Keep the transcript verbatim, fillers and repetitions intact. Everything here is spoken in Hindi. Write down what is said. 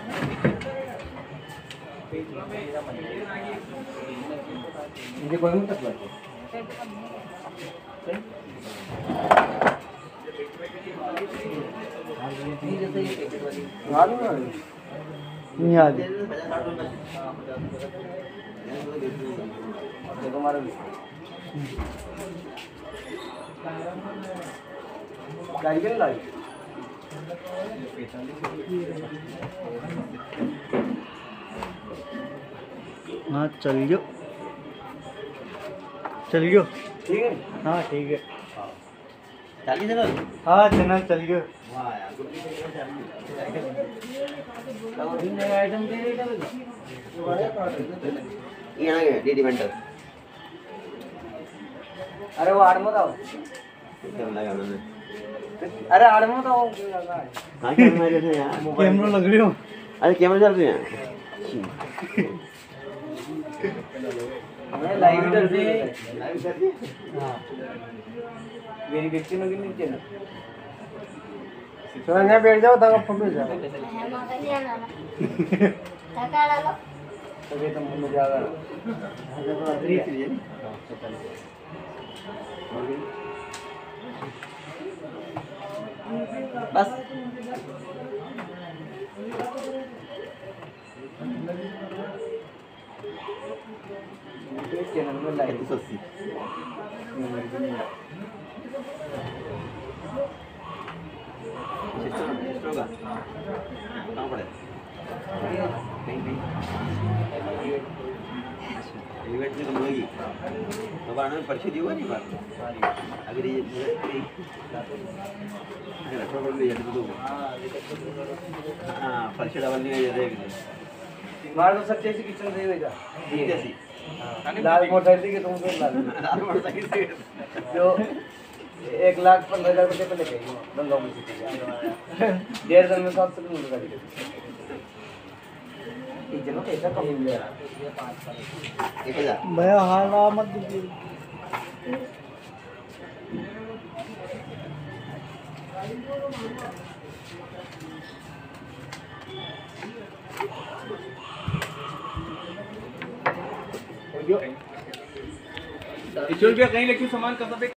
ये कोई नहीं तक लगे नहीं आ देखो हमारा गाड़ी के लाई हाँ चलियो चलियो ठीक है हाँ ठीक है चालीस चैनल हाँ चैनल चलियो आइटम ये डीडी मेंटर अरे वो आड़ मत आओ क्या लगा मैंने अरे आड़ मत आओ हाँ कैमरा जैसे यार कैमरा लग रही हो अरे कैमरा चल रही है मैं लाइव इधर से लाइव कर दी हां मेरी व्यक्ति में नीचे ना तो यहाँ बैठ जाओ तब फोटो जाओ धक्का डालो तभी तो मुझे आ गया तो अदरी है बस चैनल में लाइव एक सौ अस्सी सिस्टम होगा कहाँ पड़े कहीं कहीं इवेंट में कम होगी तो बार में परिचय दिया नहीं बात अगर ये अगर अठारह कर लिया तो हाँ परिचय डबल नहीं है देख मार तो सच्चे से किचन दे देगा जैसी लाल मोटरसाइकिल के तुम तो लाल लाल मोटरसाइकिल से जो एक लाख पंद्रह हजार रुपये पे लेके गंगा में डेढ़ दिन में सात सौ किलोमीटर गाड़ी चलो कैसा कम मिल गया एक हजार भैया हाला मत दीजिए रुपया कहीं लेके सामान कहाँ पे